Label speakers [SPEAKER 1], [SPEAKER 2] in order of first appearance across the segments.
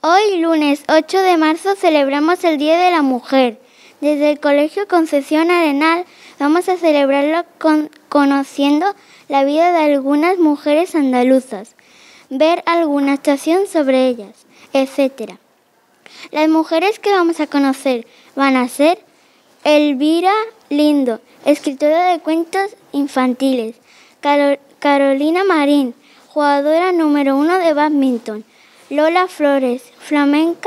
[SPEAKER 1] Hoy, lunes 8 de marzo, celebramos el Día de la Mujer. Desde el Colegio Concepción Arenal vamos a celebrarlo conociendo la vida de algunas mujeres andaluzas, ver alguna actuación sobre ellas, etc. Las mujeres que vamos a conocer van a ser Elvira Lindo, escritora de cuentos infantiles, Carolina Marín, jugadora número 1 de bádminton, Lola Flores, flamenca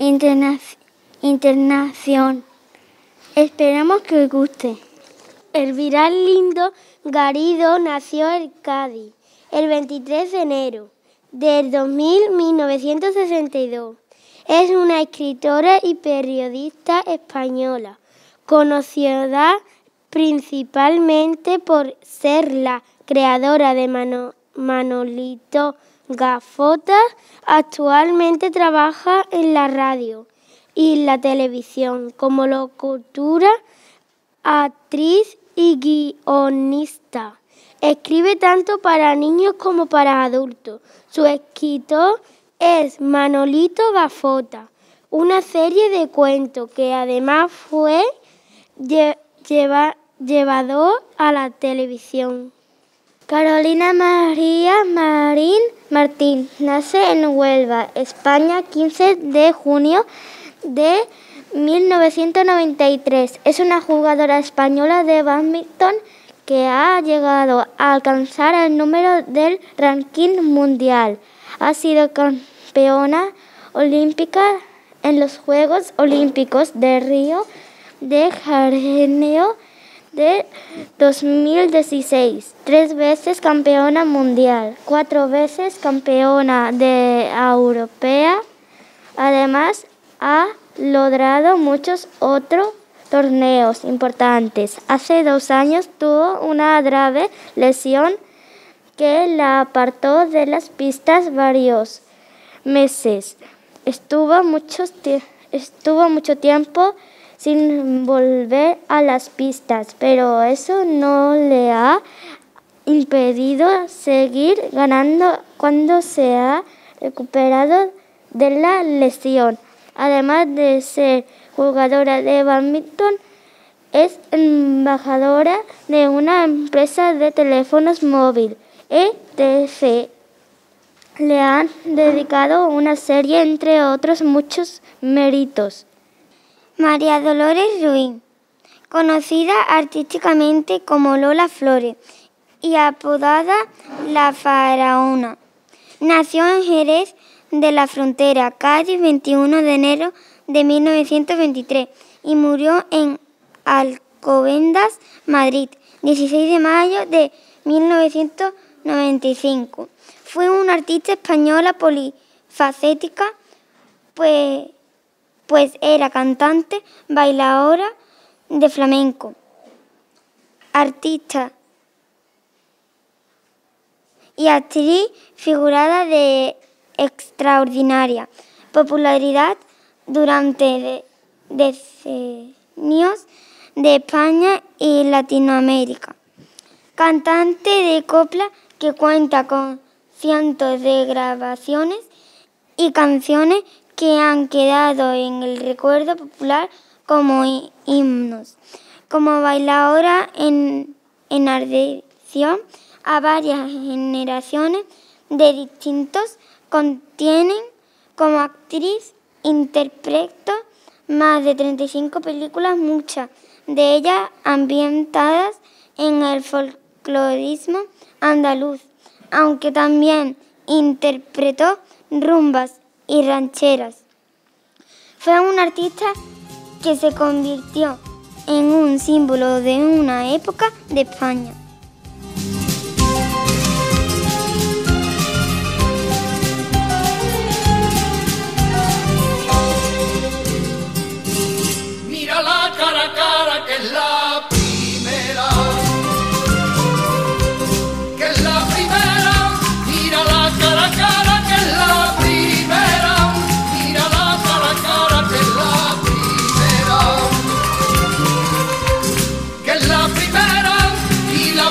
[SPEAKER 1] internación. Esperamos que os guste.
[SPEAKER 2] Elvira Lindo Garrido nació en Cádiz el 23 de enero del 1962. Es una escritora y periodista española, conocida principalmente por ser la creadora de Manolito Gafotas. Actualmente trabaja en la radio y la televisión como locutora, actriz y guionista. Escribe tanto para niños como para adultos. Su escritor es Manolito Gafotas, una serie de cuentos que además fue llevado a la televisión.
[SPEAKER 1] Carolina María Marín Martín nace en Huelva, España, 15 de junio de 1993. Es una jugadora española de bádminton que ha llegado a alcanzar el número del ranking mundial. Ha sido campeona olímpica en los Juegos Olímpicos de Río de Janeiro de 2016, 3 veces campeona mundial, 4 veces campeona europea. Además, ha logrado muchos otros torneos importantes. Hace 2 años tuvo una grave lesión que la apartó de las pistas varios meses. Estuvo mucho tiempo sin volver a las pistas, pero eso no le ha impedido seguir ganando cuando se ha recuperado de la lesión. Además de ser jugadora de bádminton, es embajadora de una empresa de teléfonos móviles, ETC. Le han dedicado una serie, entre otros muchos méritos.
[SPEAKER 3] María Dolores Ruiz, conocida artísticamente como Lola Flores y apodada La Faraona, nació en Jerez de la Frontera, Cádiz, 21 de enero de 1923 y murió en Alcobendas, Madrid, 16 de mayo de 1995. Fue una artista española polifacética, pues era cantante, bailadora de flamenco, artista y actriz figurada de extraordinaria popularidad durante decenios de España y Latinoamérica. Cantante de copla que cuenta con cientos de grabaciones y canciones que han quedado en el recuerdo popular como himnos. Como bailadora enardeció a varias generaciones de distintos continentes. Como actriz interpretó más de 35 películas, muchas de ellas ambientadas en el folclorismo andaluz, aunque también interpretó rumbas y rancheras. Fue una artista que se convirtió en un símbolo de una época de España.
[SPEAKER 4] Mírala cara a cara, que es la primera. Que es la primera. Mírala cara a cara, que es la primera. Mírala cara a cara, que es la primera. Que es la primera y la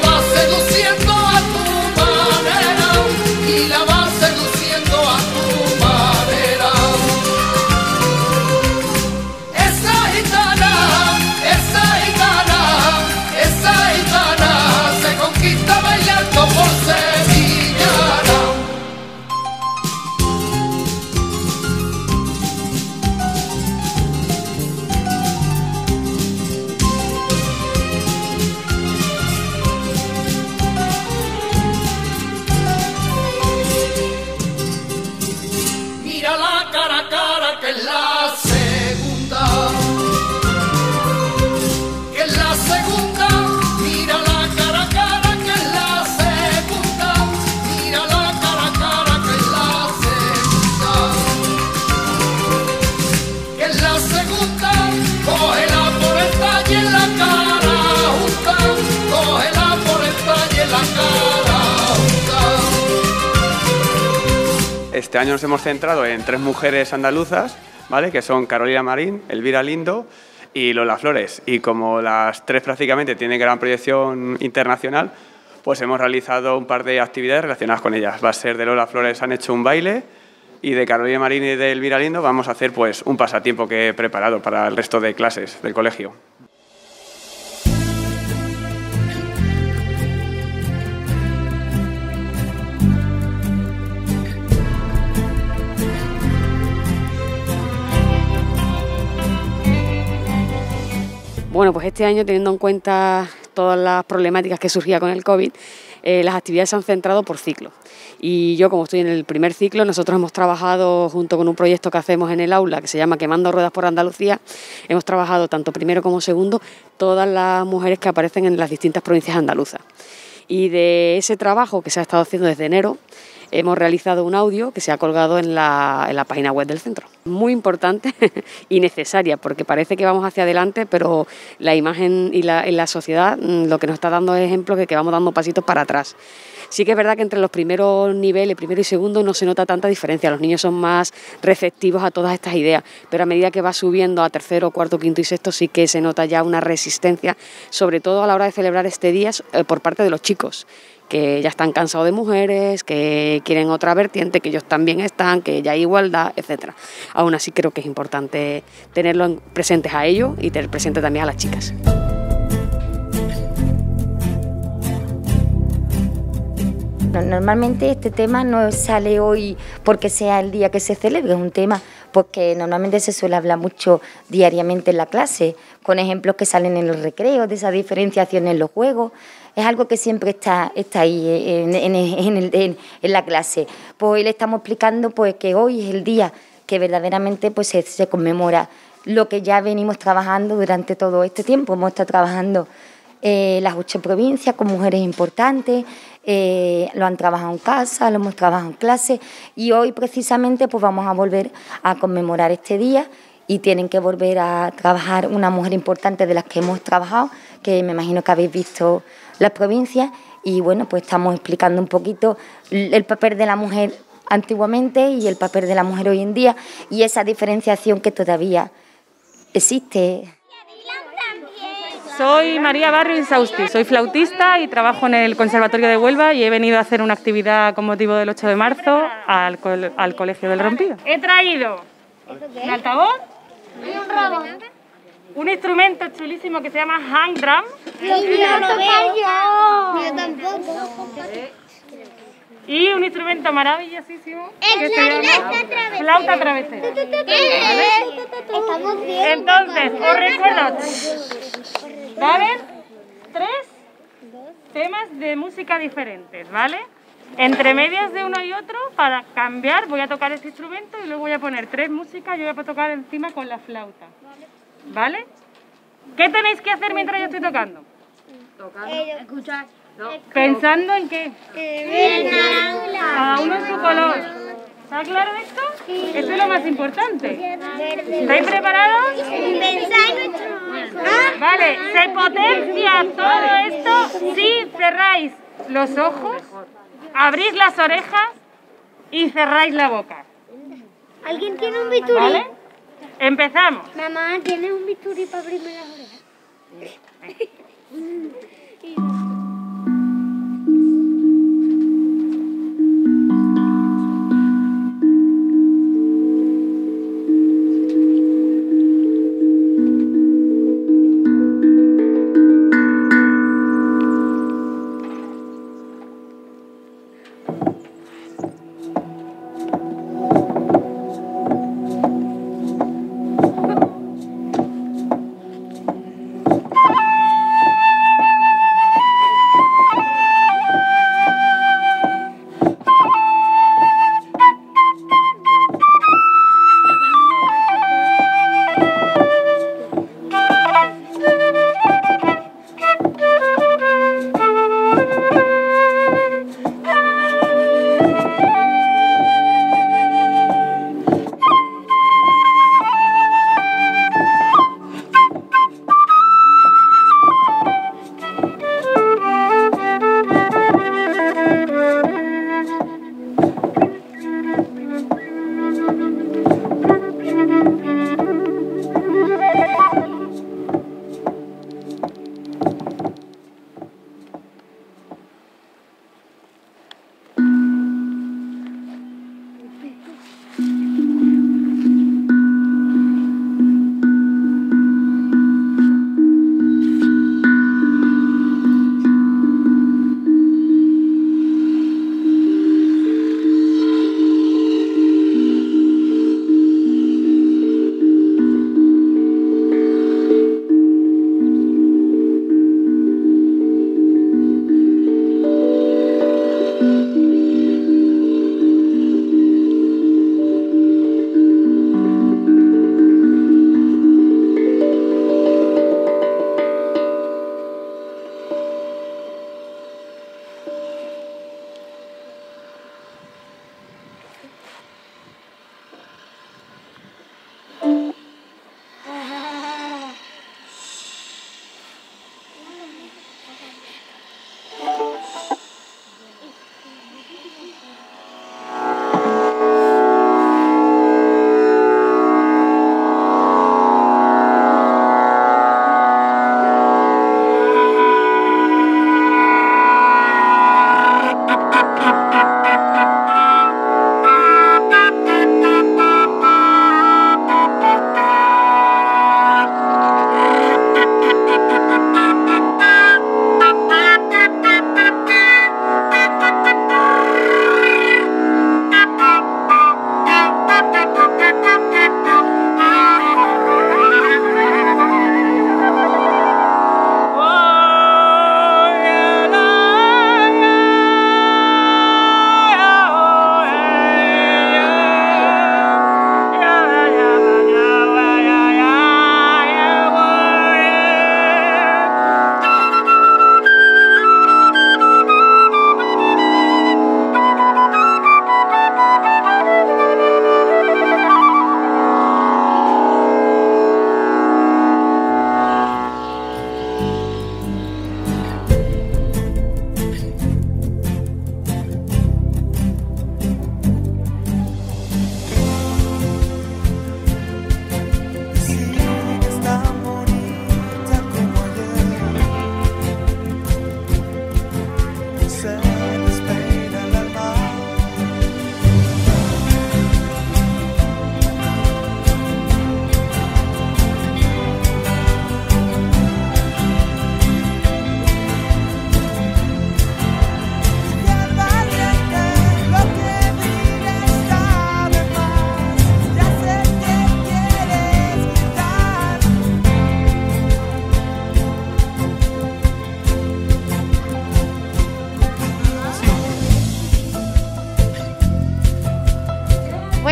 [SPEAKER 5] este año nos hemos centrado en 3 mujeres andaluzas, ¿vale? Que son Carolina Marín, Elvira Lindo y Lola Flores. Y como las 3 prácticamente tienen gran proyección internacional, pues hemos realizado un par de actividades relacionadas con ellas. Va a ser de Lola Flores, han hecho un baile, y de Carolina Marín y de Elvira Lindo vamos a hacer pues un pasatiempo que he preparado para el resto de clases del colegio.
[SPEAKER 6] Bueno, pues este año, teniendo en cuenta todas las problemáticas que surgían con el COVID, las actividades se han centrado por ciclo. Y yo, como estoy en el primer ciclo, nosotros hemos trabajado junto con un proyecto que hacemos en el aula que se llama Quemando Ruedas por Andalucía. Hemos trabajado tanto primero como segundo todas las mujeres que aparecen en las distintas provincias andaluzas. Y de ese trabajo que se ha estado haciendo desde enero, hemos realizado un audio que se ha colgado en la página web del centro. Muy importante y necesaria, porque parece que vamos hacia adelante, pero la imagen y la sociedad lo que nos está dando es ejemplo de que vamos dando pasitos para atrás. Sí que es verdad que entre los primeros niveles, primero y segundo, no se nota tanta diferencia. Los niños son más receptivos a todas estas ideas, pero a medida que va subiendo a tercero, cuarto, quinto y sexto, sí que se nota ya una resistencia, sobre todo a la hora de celebrar este día por parte de los chicos, que ya están cansados de mujeres, que quieren otra vertiente, que ellos también están, que ya hay igualdad, etcétera. Aún así creo que es importante tenerlos presentes a ellos y tener presente también a las chicas.
[SPEAKER 7] Normalmente este tema no sale hoy porque sea el día que se celebre, es un tema porque normalmente se suele hablar mucho diariamente en la clase, con ejemplos que salen en los recreos, de esa diferenciación en los juegos. Es algo que siempre está ahí en la clase. Pues hoy le estamos explicando pues, que hoy es el día que verdaderamente pues, se conmemora lo que ya venimos trabajando durante todo este tiempo. Hemos estado trabajando las 8 provincias con mujeres importantes, lo han trabajado en casa, lo hemos trabajado en clase y hoy precisamente pues vamos a volver a conmemorar este día y tienen que volver a trabajar una mujer importante de las que hemos trabajado, que me imagino que habéis visto las provincias y bueno, pues estamos explicando un poquito el papel de la mujer antiguamente y el papel de la mujer hoy en día y esa diferenciación que todavía existe.
[SPEAKER 8] Soy María Barrio Insausti, soy flautista y trabajo en el Conservatorio de Huelva y he venido a hacer una actividad con motivo del 8 de marzo al Colegio del Rompido. He traído un altavoz, un instrumento chulísimo que se llama hang drum. Y un instrumento maravillosísimo que se llama flauta travesera. Entonces, os recuerdo, va a haber 3 temas de música diferentes, ¿vale? Entre medias de uno y otro, para cambiar, voy a tocar este instrumento y luego voy a poner 3 músicas y voy a tocar encima con la flauta, ¿vale? ¿Qué tenéis que hacer mientras yo estoy tocando? Escuchar. No. ¿Pensando en qué? Cada uno en su color. ¿Está claro esto? Sí. Eso es lo más importante. ¿Estáis preparados? Vale, se potencia todo esto si cerráis los ojos, abrís las orejas y cerráis la boca.
[SPEAKER 3] ¿Alguien tiene un bisturí?
[SPEAKER 8] ¿Vale? Empezamos.
[SPEAKER 3] Mamá, ¿tienes un bisturí para abrirme las orejas?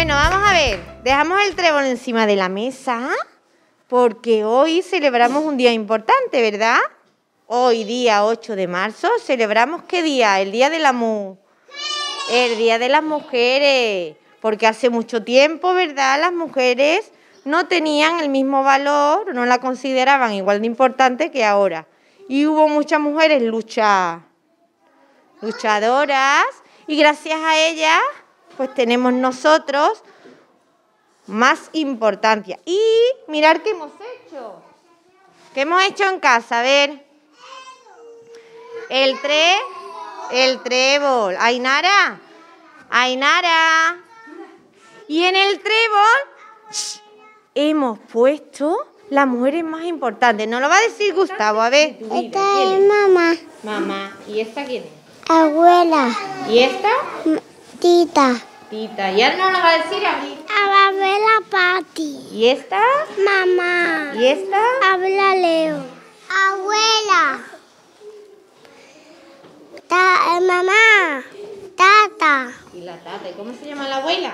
[SPEAKER 9] Bueno, vamos a ver. Dejamos el trébol encima de la mesa porque hoy celebramos un día importante, ¿verdad? Hoy, día 8 de marzo, celebramos ¿qué día? El Día de la El Día de las Mujeres. Porque hace mucho tiempo, ¿verdad?, las mujeres no tenían el mismo valor, no la consideraban igual de importante que ahora. Y hubo muchas mujeres luchadoras, y gracias a ellas, pues tenemos nosotros más importancia. Y mirad qué hemos hecho. ¿Qué hemos hecho en casa? A ver. El trébol. Ainara. Y en el trébol hemos puesto las mujeres más importantes. Nos lo va a decir Gustavo, a ver.
[SPEAKER 3] Esta es mamá.
[SPEAKER 9] Mamá. ¿Y esta quién es?
[SPEAKER 3] Abuela.
[SPEAKER 9] ¿Y esta?
[SPEAKER 3] Tita.
[SPEAKER 9] Tita. ¿Y ahora nos lo va a decir a mí?
[SPEAKER 3] Abuela Pati.
[SPEAKER 9] ¿Y esta?
[SPEAKER 3] Mamá.
[SPEAKER 9] ¿Y esta?
[SPEAKER 3] Habla Leo. Abuela. Mamá. Tata.
[SPEAKER 9] ¿Y la tata? ¿Y cómo se llama la abuela?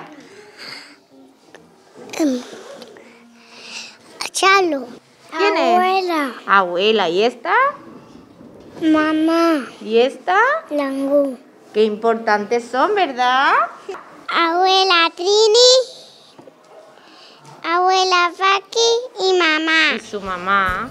[SPEAKER 3] Chalo.
[SPEAKER 9] ¿Quién es?
[SPEAKER 3] Abuela.
[SPEAKER 9] Abuela. ¿Y esta?
[SPEAKER 3] Mamá.
[SPEAKER 9] ¿Y esta?
[SPEAKER 3] Langú.
[SPEAKER 9] Qué importantes son, ¿verdad?
[SPEAKER 3] Abuela Trini. Abuela Faki y mamá.
[SPEAKER 9] Y su mamá.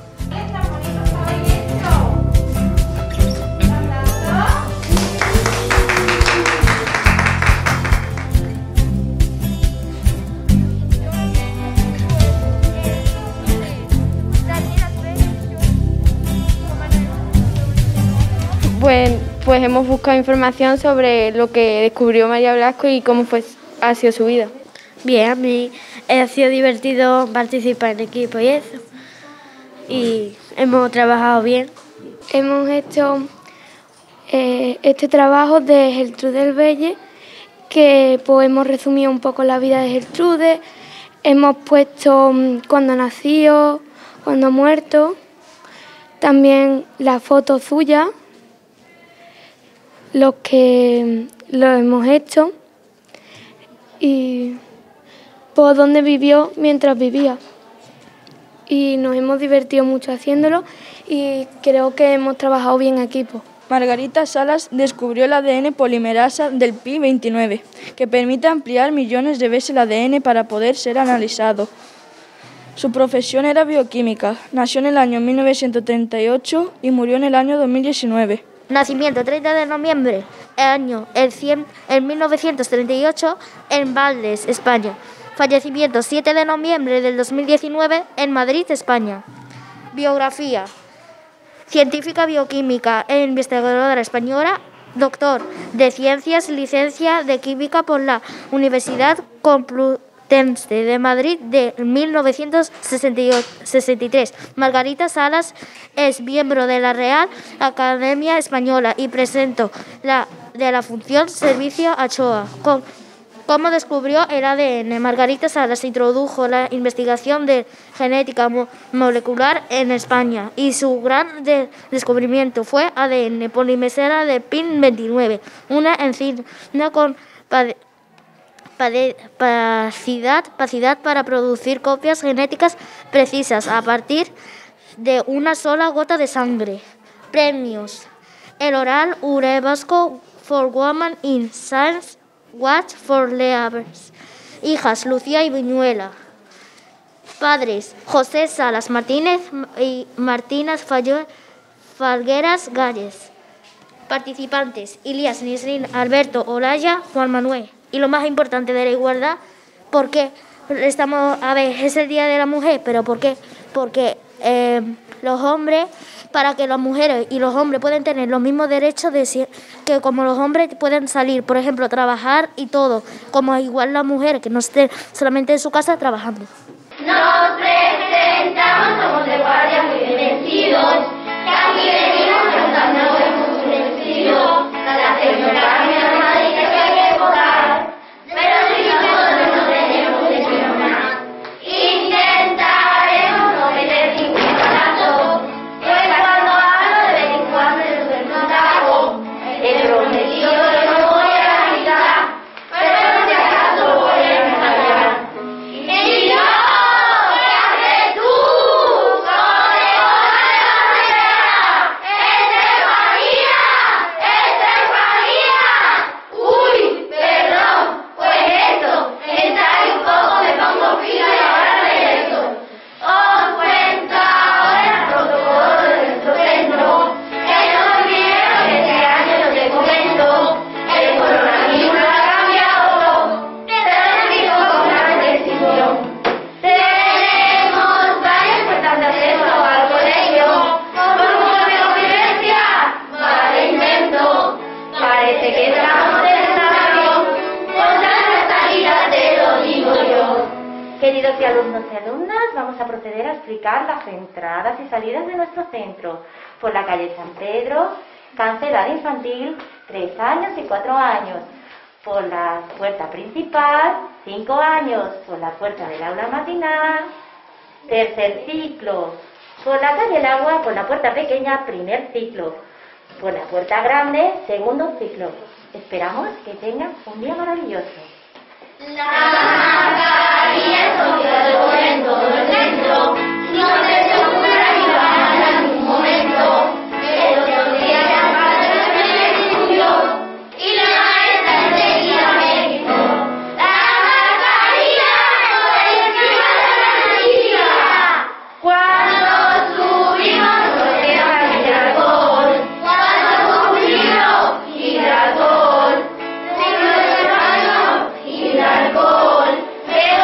[SPEAKER 2] Pues hemos buscado información sobre lo que descubrió María Blasco y cómo ha sido su vida.
[SPEAKER 10] Bien, a mí ha sido divertido participar en equipo y eso. Y hemos trabajado bien.
[SPEAKER 2] Hemos hecho este trabajo de Gertrude Belle, que pues hemos resumido un poco la vida de Gertrude. Hemos puesto cuando nació, cuando ha muerto, también la foto suya, los que lo hemos hecho y por dónde vivió mientras vivía. Y nos hemos divertido mucho haciéndolo y creo que hemos trabajado bien en equipo.
[SPEAKER 11] Margarita Salas descubrió el ADN polimerasa del pi29, que permite ampliar millones de veces el ADN para poder ser analizado. Su profesión era bioquímica. Nació en el año 1938 y murió en el año 2019.
[SPEAKER 10] Nacimiento 30 de noviembre, en 1938, en Valdes, España. Fallecimiento 7 de noviembre del 2019, en Madrid, España. Biografía. Científica bioquímica e investigadora española, doctor de Ciencias, licencia de Química por la Universidad Complutense de Madrid de 1963. Margarita Salas es miembro de la Real Academia Española y presentó de la Fundación Servicio Ochoa. ¿Cómo descubrió el ADN? Margarita Salas introdujo la investigación de genética molecular en España y su gran descubrimiento fue ADN polimerasa de pi29, una enzima con capacidad para producir copias genéticas precisas a partir de una sola gota de sangre. Premios: el Oral Urebasco for Women in Science, Watch for Leavers. Hijas: Lucía y Viñuela. Padres: José Salas Martínez y Martina Falgueras Galles. Participantes: Ilías Nisrin, Alberto Olaya, Juan Manuel. Y lo más importante de la igualdad, porque es el Día de la Mujer, pero ¿por qué? Porque los hombres, para que las mujeres y los hombres puedan tener los mismos derechos que como los hombres pueden salir, por ejemplo, a trabajar y todo, como igual las mujeres, que no estén solamente en su casa trabajando.
[SPEAKER 12] Nos presentamos, somos de guardia muy bien vestidos, que aquí venimos cantando muy sencillo, la señora me ha dicho que hay que votar, pero si nosotros no tenemos decisión más, intentaremos no meter ningún balazo, pues cuando hablo de 24 de los contratos, he prometido que no voy a la mitad, pero si acaso voy a empezar.
[SPEAKER 13] Queridos y alumnos y alumnas, vamos a proceder a explicar las entradas y salidas de nuestro centro. Por la calle San Pedro, edad infantil, 3 años y 4 años. Por la puerta principal, 5 años. Por la puerta del aula matinal, 3er ciclo. Por la calle El Agua, por la puerta pequeña, 1er ciclo. Por la puerta grande, 2º ciclo. Esperamos que tengan un día maravilloso.
[SPEAKER 12] La mascarilla es obligatoria en todo el centro. No se te ocurra llevarla en ningún momento. El otro día la padre me estudió y la maestra enseguida me dijo: la mascarilla por encima de la nariz. Cuando subimos por el girasol, cuando subimos girasol, alcohol, el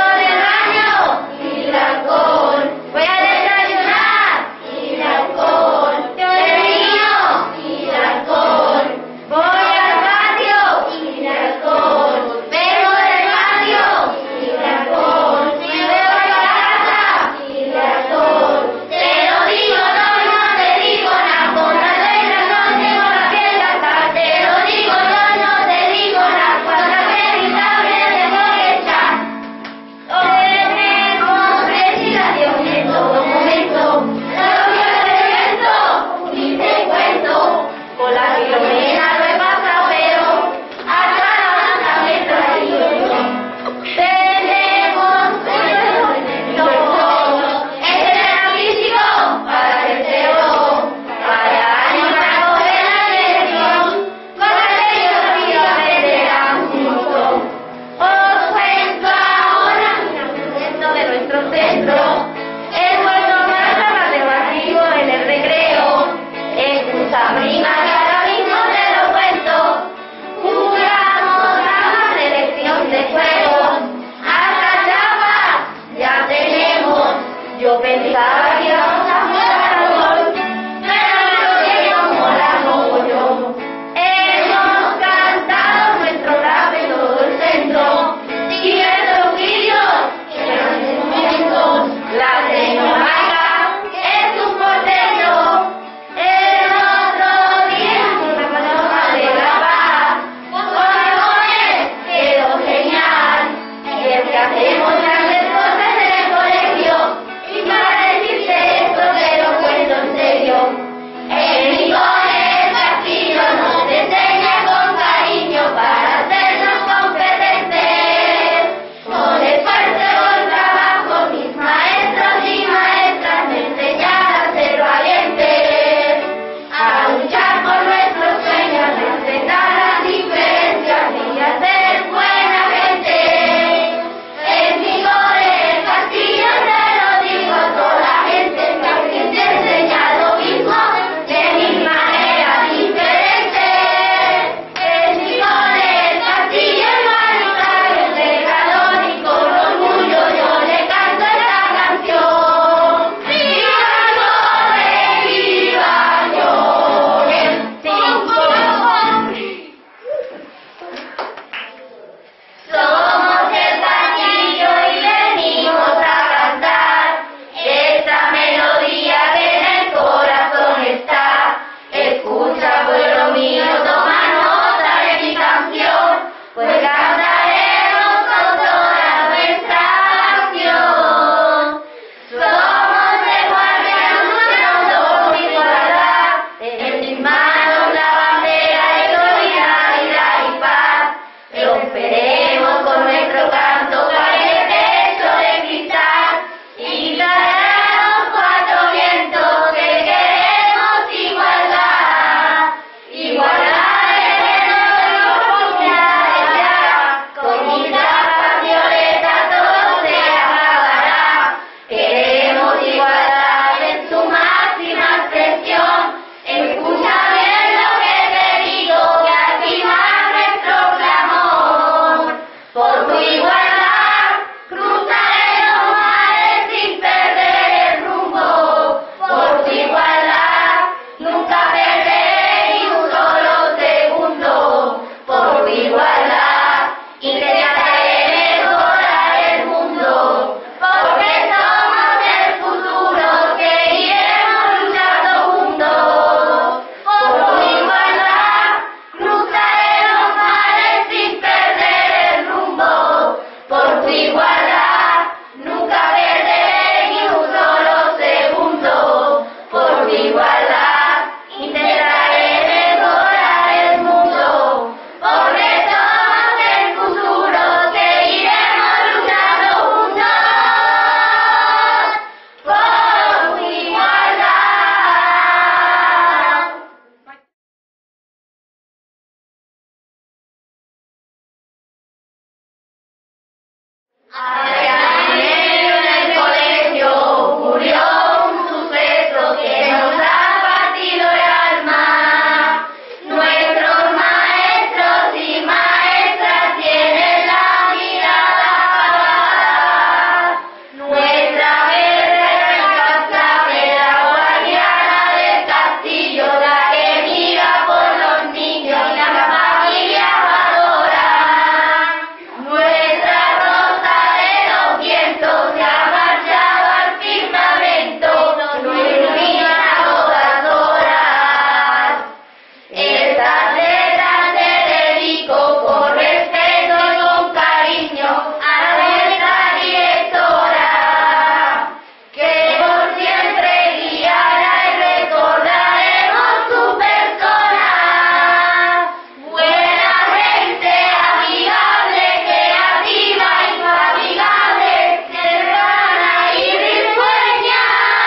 [SPEAKER 12] Allá en medio del colegio ocurrió un suceso que nos ha partido el alma. Nuestros maestros y maestras tienen la mirada apagada. Nuestra incansable, la guardiana del castillo, la que mira por los niños y la familia adora. Nuestra rosa de los vientos se ha marchado al firmamento, nos ilumina a todas horas. Estas letras te dedico con respeto y con cariño a nuestra directora, que por siempre guiará y recordaremos su persona. Buena gente, amigable, creativa, infatigable, cercana y risueña.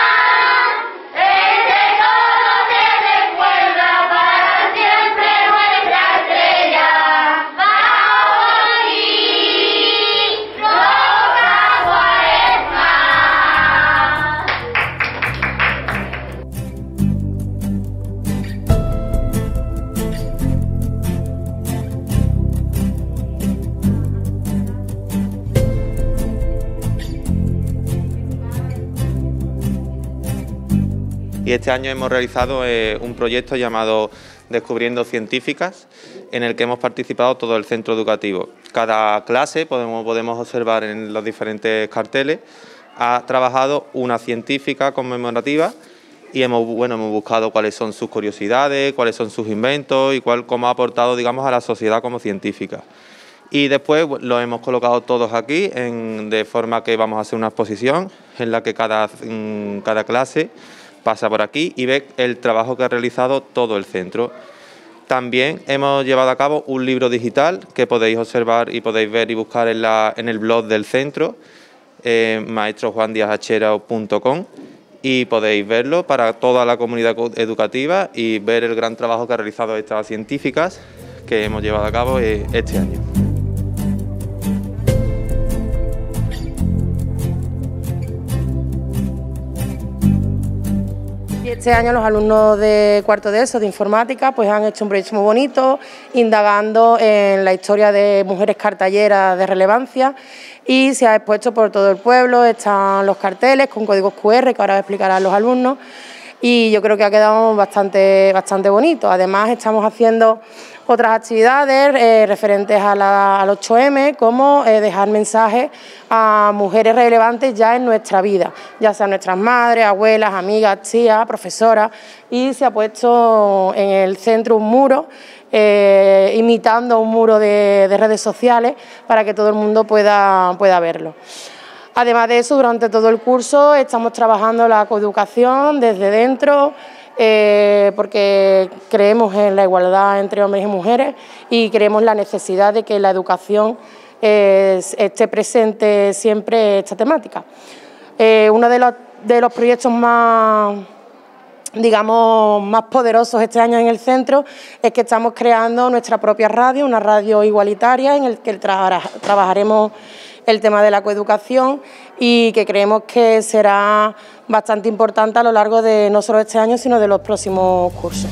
[SPEAKER 12] Desde todo se recuerda para siempre nuestra estrella. Bajo ti, Rosa Cuaresma.
[SPEAKER 14] Y este año hemos realizado un proyecto llamado Descubriendo Científicas, en el que hemos participado todo el centro educativo. Cada clase, podemos observar en los diferentes carteles, ha trabajado una científica conmemorativa y hemos buscado cuáles son sus curiosidades, cuáles son sus inventos y cómo ha aportado, digamos, a la sociedad como científica. Y después lo hemos colocado todos aquí, de forma que vamos a hacer una exposición en la que cada clase pasa por aquí y ve el trabajo que ha realizado todo el centro. También hemos llevado a cabo un libro digital que podéis observar y podéis ver y buscar en el blog del centro, maestrosjuandiazachero.com, y podéis verlo para toda la comunidad educativa y ver el gran trabajo que ha realizado estas científicas que hemos llevado a cabo este año.
[SPEAKER 15] Este año los alumnos de cuarto de ESO de informática pues han hecho un proyecto muy bonito, indagando en la historia de mujeres cartelleras de relevancia, y se ha expuesto por todo el pueblo. Están los carteles con códigos QR que ahora explicarán los alumnos, y yo creo que ha quedado bastante bonito. Además estamos haciendo otras actividades referentes al 8M, como dejar mensajes a mujeres relevantes ya en nuestra vida, ya sean nuestras madres, abuelas, amigas, tías, profesoras, y se ha puesto en el centro un muro, imitando un muro de redes sociales, para que todo el mundo pueda verlo. Además de eso, durante todo el curso estamos trabajando la coeducación desde dentro, porque creemos en la igualdad entre hombres y mujeres y creemos la necesidad de que la educación esté presente siempre esta temática. Uno de los proyectos más poderosos este año en el centro es que estamos creando nuestra propia radio, una radio igualitaria, en el que trabajaremos el tema de la coeducación, y que creemos que será bastante importante a lo largo de no solo este año, sino de los próximos cursos.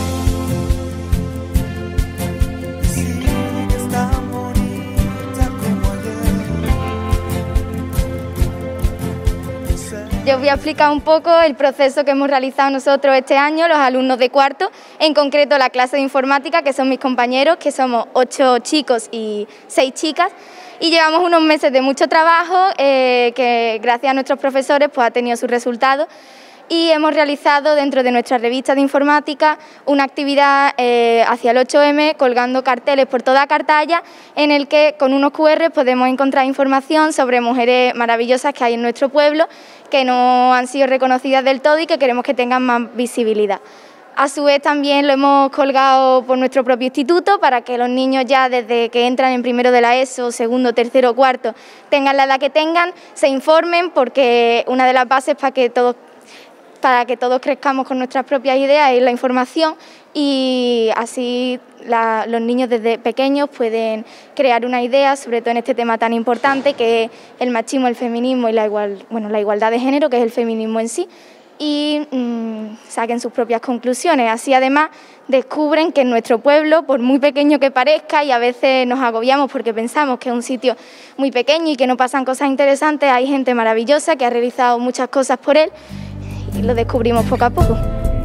[SPEAKER 16] Yo os voy a explicar un poco el proceso que hemos realizado nosotros este año, los alumnos de cuarto, en concreto la clase de informática, que son mis compañeros, que somos 8 chicos y 6 chicas, y llevamos unos meses de mucho trabajo que gracias a nuestros profesores pues ha tenido sus resultados, y hemos realizado dentro de nuestra revista de informática una actividad hacia el 8M, colgando carteles por toda Cartaya, en el que con unos QR podemos encontrar información sobre mujeres maravillosas que hay en nuestro pueblo, que no han sido reconocidas del todo y que queremos que tengan más visibilidad. A su vez también lo hemos colgado por nuestro propio instituto, para que los niños ya desde que entran en primero de la ESO, segundo, tercero, cuarto, tengan la edad que tengan, se informen, porque una de las bases para que todos para que todos crezcamos con nuestras propias ideas y la información, y así los niños desde pequeños pueden crear una idea, sobre todo en este tema tan importante que es el machismo, el feminismo y la igualdad de género, que es el feminismo en sí, y saquen sus propias conclusiones. Así además descubren que en nuestro pueblo, por muy pequeño que parezca, y a veces nos agobiamos porque pensamos que es un sitio muy pequeño y que no pasan cosas interesantes, hay gente maravillosa que ha realizado muchas cosas por él y lo descubrimos poco a poco.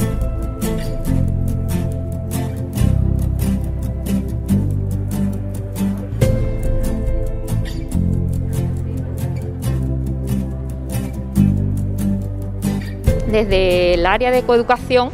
[SPEAKER 17] Desde el área de coeducación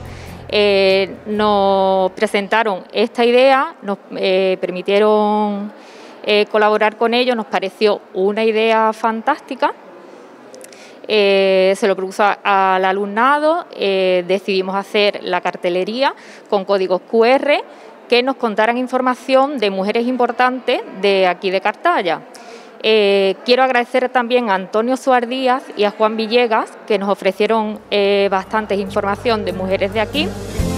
[SPEAKER 17] nos presentaron esta idea, nos permitieron colaborar con ellos, nos pareció una idea fantástica, se lo propuso al alumnado, decidimos hacer la cartelería con códigos QR que nos contaran información de mujeres importantes de aquí de Cartaya. Quiero agradecer también a Antonio Suárez Díaz y a Juan Villegas, que nos ofrecieron bastante información de mujeres de aquí.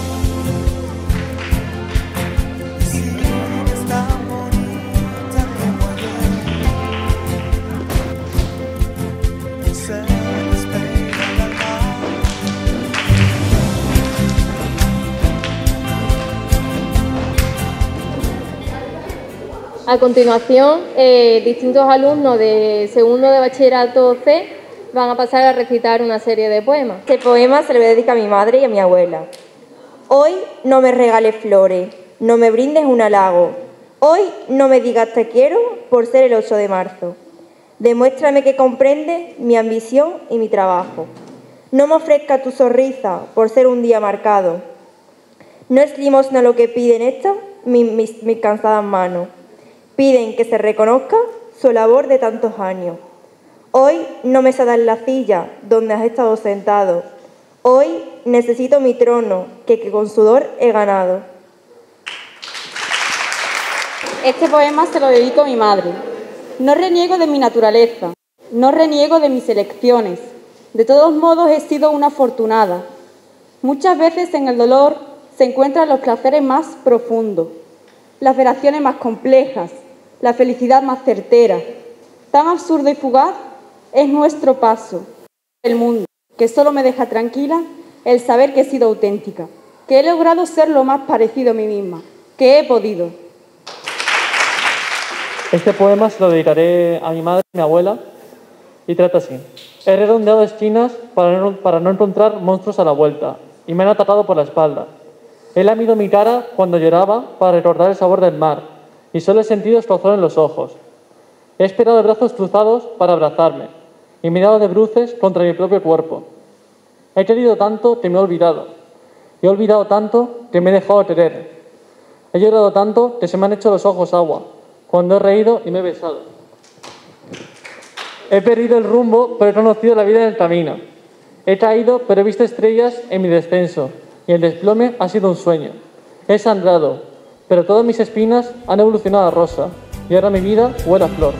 [SPEAKER 18] A continuación, distintos alumnos de segundo de bachillerato C van a pasar a recitar una serie de poemas.
[SPEAKER 19] Este poema se lo voy a dedicar a mi madre y a mi abuela. Hoy no me regales flores, no me brindes un halago. Hoy no me digas te quiero por ser el 8 de marzo. Demuéstrame que comprendes mi ambición y mi trabajo. No me ofrezcas tu sonrisa por ser un día marcado. No es limosna lo que piden estas mis cansadas manos. Piden que se reconozca su labor de tantos años. Hoy no me cedas la silla donde has estado sentado. Hoy necesito mi trono que con sudor he ganado.
[SPEAKER 20] Este poema se lo dedico a mi madre. No reniego de mi naturaleza, no reniego de mis elecciones. De todos modos he sido una afortunada. Muchas veces en el dolor se encuentran los placeres más profundos, las veraciones más complejas, la felicidad más certera. Tan absurdo y fugaz es nuestro paso del mundo, que solo me deja tranquila el saber que he sido auténtica, que he logrado ser lo más parecido a mí misma, que he podido.
[SPEAKER 21] Este poema se lo dedicaré a mi madre y a mi abuela y trata así. He redondeado esquinas para no encontrar monstruos a la vuelta y me han atacado por la espalda. He lamido mi cara cuando lloraba para recordar el sabor del mar y solo he sentido escozor en los ojos. He esperado de brazos cruzados para abrazarme y me he dado de bruces contra mi propio cuerpo. He querido tanto que me he olvidado. Y he olvidado tanto que me he dejado querer. He llorado tanto que se me han hecho los ojos agua cuando he reído y me he besado. He perdido el rumbo, pero he conocido la vida en el camino. He caído, pero he visto estrellas en mi descenso y el desplome ha sido un sueño. He sangrado, pero todas mis espinas han evolucionado a rosa y ahora mi vida huele a flor.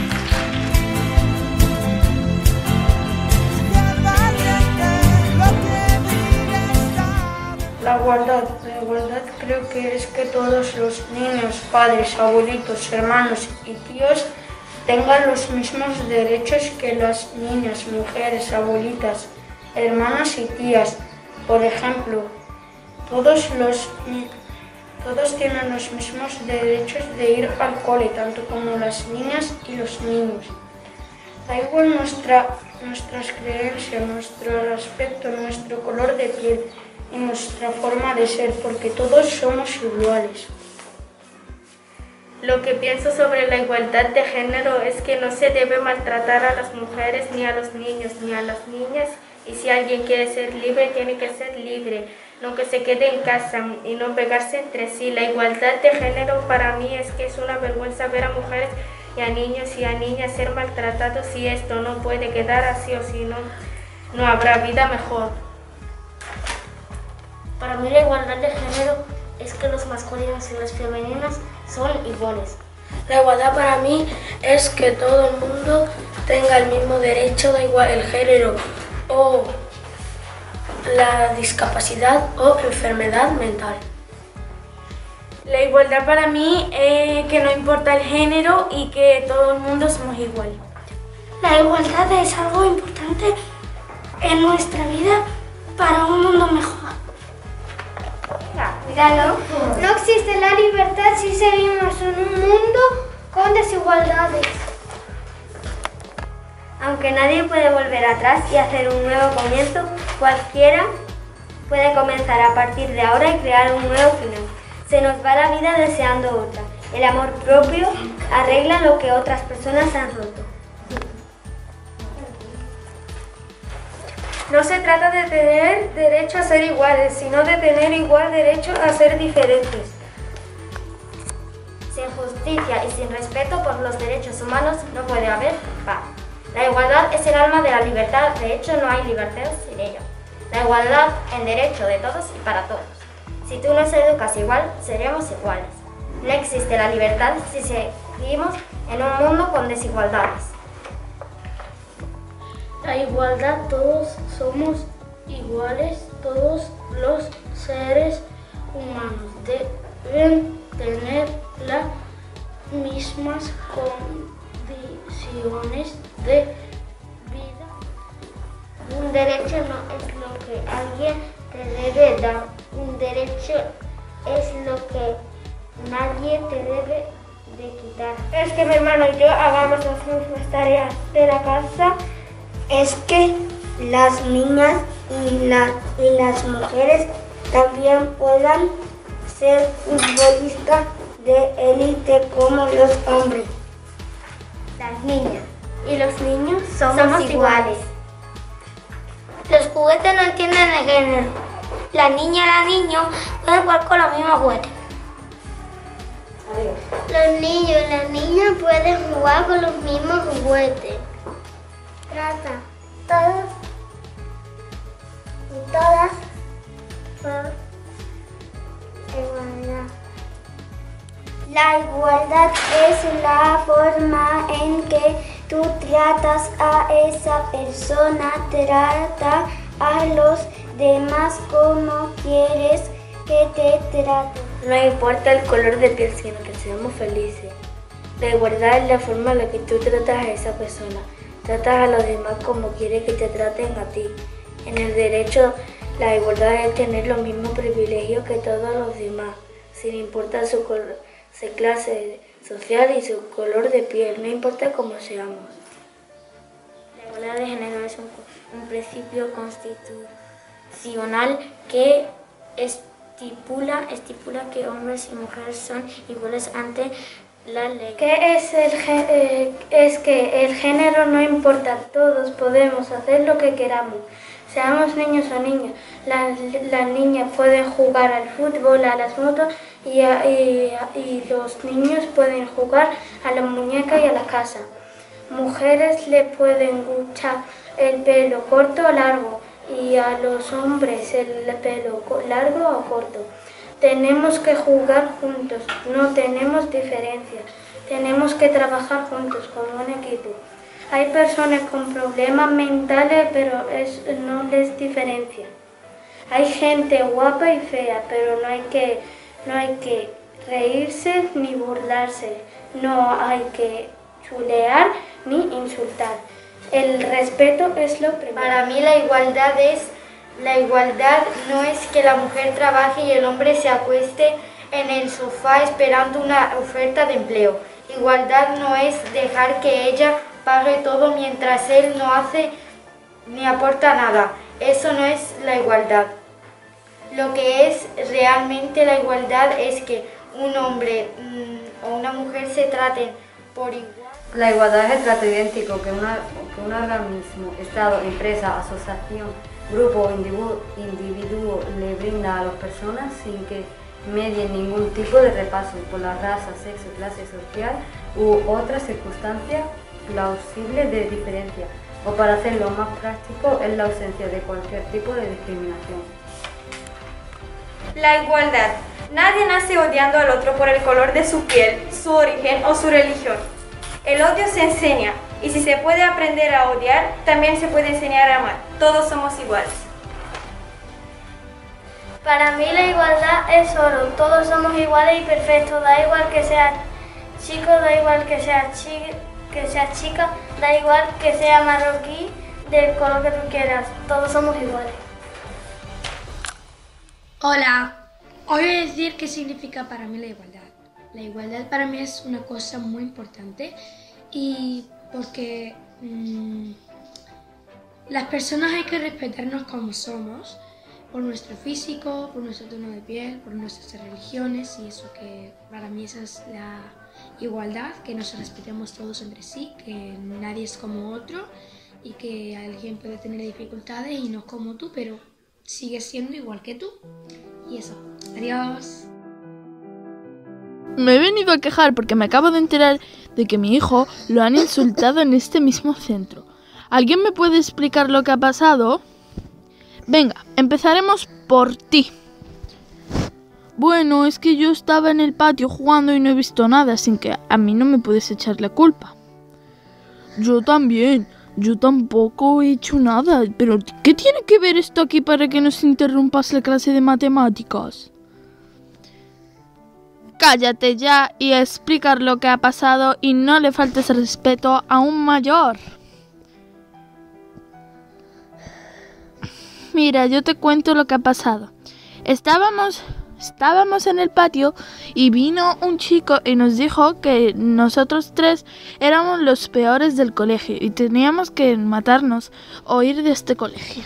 [SPEAKER 22] La igualdad creo que es que todos los niños, padres, abuelitos, hermanos y tíos tengan los mismos derechos que las niñas, mujeres, abuelitas, hermanas y tías. Por ejemplo, todos tienen los mismos derechos de ir al cole, tanto como las niñas y los niños. Da igual nuestras creencias, nuestro aspecto, nuestro color de piel y nuestra forma de ser, porque todos somos iguales.
[SPEAKER 23] Lo que pienso sobre la igualdad de género es que no se debe maltratar a las mujeres, ni a los niños, ni a las niñas, y si alguien quiere ser libre, tiene que ser libre. No que se quede en casa y no pegarse entre sí. La igualdad de género para mí es que es una vergüenza ver a mujeres y a niños y a niñas ser maltratados, y esto no puede quedar así, o si no, no habrá vida mejor.
[SPEAKER 10] Para mí la igualdad de género es que los masculinos y las femeninas son iguales.
[SPEAKER 22] La igualdad para mí es que todo el mundo tenga el mismo derecho, da igual el género o la discapacidad o enfermedad mental.
[SPEAKER 23] La igualdad para mí es que no importa el género y que todo el mundo somos iguales.
[SPEAKER 22] La igualdad es algo importante en nuestra vida para un mundo mejor.
[SPEAKER 3] Míralo. No existe la libertad si seguimos en un mundo con desigualdades.
[SPEAKER 13] Aunque nadie puede volver atrás y hacer un nuevo comienzo, cualquiera puede comenzar a partir de ahora y crear un nuevo final. Se nos va la vida deseando otra. El amor propio arregla lo que otras personas han roto.
[SPEAKER 23] No se trata de tener derecho a ser iguales, sino de tener igual derecho a ser diferentes.
[SPEAKER 13] Sin justicia y sin respeto por los derechos humanos no puede haber paz. La igualdad es el alma de la libertad, de hecho no hay libertad sin ella. La igualdad en derecho de todos y para todos. Si tú nos educas igual, seremos iguales. No existe la libertad si seguimos en un mundo con desigualdades.
[SPEAKER 22] La igualdad, todos somos iguales, todos los seres humanos deben tener las mismas condiciones de vida.
[SPEAKER 3] Un derecho no es lo que alguien te debe dar, un derecho es lo que nadie te debe de quitar.
[SPEAKER 23] Es que mi hermano y yo hagamos las mismas tareas de la casa.
[SPEAKER 3] Es que las niñas y las mujeres también puedan ser futbolistas de élite como los hombres.
[SPEAKER 13] Las niñas y los niños somos iguales.
[SPEAKER 3] Los juguetes no entienden de género. La niña y el niño pueden jugar con los mismos juguetes. Los niños y las niñas pueden jugar con los mismos juguetes. Trata todos y todas por igualdad. La igualdad es la forma en que tú tratas a esa persona, trata a los demás como quieres que te traten.
[SPEAKER 23] No importa el color de piel, sino que seamos felices. La igualdad es la forma en la que tú tratas a esa persona. Tratas a los demás como quieres que te traten a ti. En el derecho, la igualdad es tener los mismos privilegios que todos los demás, sin importar su clase social y su color de piel, no importa cómo seamos.
[SPEAKER 13] La igualdad de género es un principio constitucional que estipula que hombres y mujeres son iguales ante la ley.
[SPEAKER 22] Es que el género no importa, todos podemos hacer lo que queramos, seamos niños o niñas. Las niñas pueden jugar al fútbol, a las motos y los niños pueden jugar a las muñecas y a la casa. Mujeres le pueden gustar el pelo corto o largo y a los hombres el pelo largo o corto. Tenemos que jugar juntos, no tenemos diferencias. Tenemos que trabajar juntos como un equipo. Hay personas con problemas mentales, pero no les diferencia. Hay gente guapa y fea, pero no hay que reírse ni burlarse. No hay que chulear ni insultar. El respeto es lo primero.
[SPEAKER 13] Para mí la igualdad no es que la mujer trabaje y el hombre se acueste en el sofá esperando una oferta de empleo. Igualdad no es dejar que ella pague todo mientras él no hace ni aporta nada. Eso no es la igualdad. Lo que es realmente la igualdad es que un hombre o una mujer se traten por igual.
[SPEAKER 1] La igualdad es el trato idéntico que un organismo, Estado, empresa, asociación, grupo o individuo le brinda a las personas sin que medie ningún tipo de repaso por la raza, sexo, clase social u otra circunstancia plausible de diferencia, o para hacerlo más práctico es la ausencia de cualquier tipo de discriminación.
[SPEAKER 20] La igualdad. Nadie nace odiando al otro por el color de su piel, su origen o su religión. El odio se enseña, y si se puede aprender a odiar, también se puede enseñar a amar. Todos somos iguales.
[SPEAKER 22] Para mí la igualdad es oro, todos somos iguales y perfectos, da igual que sea chico, da igual que sea chica, da igual que sea marroquí, del color que tú quieras, todos somos iguales.
[SPEAKER 4] Hola, hoy voy a decir qué significa para mí la igualdad. La igualdad para mí es una cosa muy importante y porque las personas hay que respetarnos como somos, por nuestro físico, por nuestro tono de piel, por nuestras religiones y eso que para mí esa es la igualdad, que nos respetemos todos entre sí, que nadie es como otro y que alguien puede tener dificultades y no como tú, pero sigue siendo igual que tú. Y eso. Adiós.
[SPEAKER 11] Me he venido a quejar porque me acabo de enterar de que mi hijo lo han insultado en este mismo centro. ¿Alguien me puede explicar lo que ha pasado? Venga, empezaremos por ti. Bueno, es que yo estaba en el patio jugando y no he visto nada, así que a mí no me puedes echar la culpa. Yo también. Yo tampoco he hecho nada, pero ¿qué tiene que ver esto aquí para que nos interrumpas la clase de matemáticas? Cállate ya y a explicar lo que ha pasado y no le faltes el respeto a un mayor. Mira, yo te cuento lo que ha pasado. Estábamos en el patio y vino un chico y nos dijo que nosotros tres éramos los peores del colegio y teníamos que matarnos o ir de este colegio.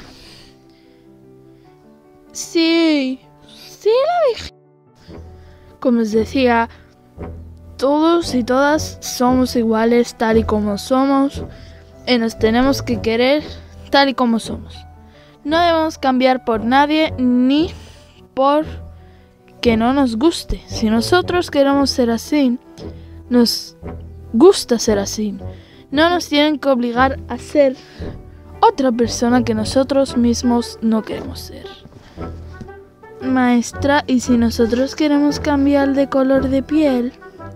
[SPEAKER 11] Sí, la dije. Como os decía, todos y todas somos iguales tal y como somos y nos tenemos que querer tal y como somos. No debemos cambiar por nadie ni por que no nos guste. Si nosotros queremos ser así, nos gusta ser así. No nos tienen que obligar a ser otra persona que nosotros mismos no queremos ser. Maestra, ¿y si nosotros queremos cambiar de color de piel?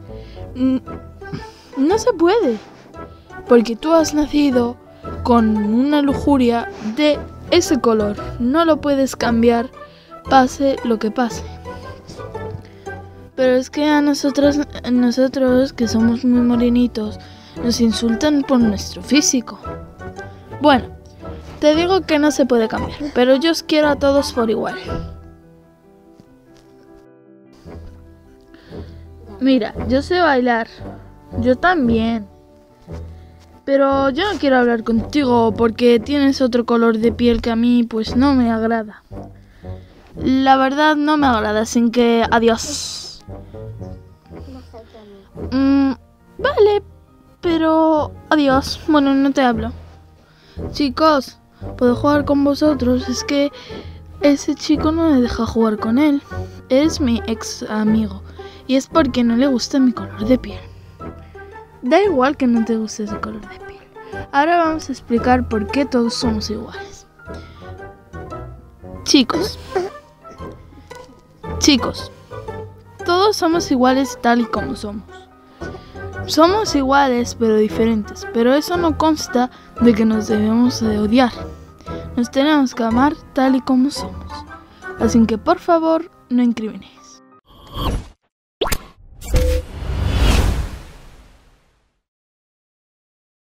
[SPEAKER 11] No se puede, porque tú has nacido con una lujuria de ese color. No lo puedes cambiar, pase lo que pase. Pero es que a nosotros que somos muy morenitos, nos insultan por nuestro físico. Bueno, te digo que no se puede cambiar, pero yo os quiero a todos por igual. Mira, yo sé bailar, yo también. Pero yo no quiero hablar contigo porque tienes otro color de piel que a mí pues no me agrada. La verdad no me agrada, así que adiós. Vale, pero adiós. Bueno, no te hablo. Chicos, ¿puedo jugar con vosotros? Es que ese chico no me deja jugar con él. Es mi ex amigo y es porque no le gusta mi color de piel. Da igual que no te guste ese color de piel. Ahora vamos a explicar por qué todos somos iguales. Chicos, todos somos iguales tal y como somos. Somos iguales pero diferentes, pero eso no consta de que nos debemos de odiar. Nos tenemos que amar tal y como somos. Así que por favor, no incriminéis.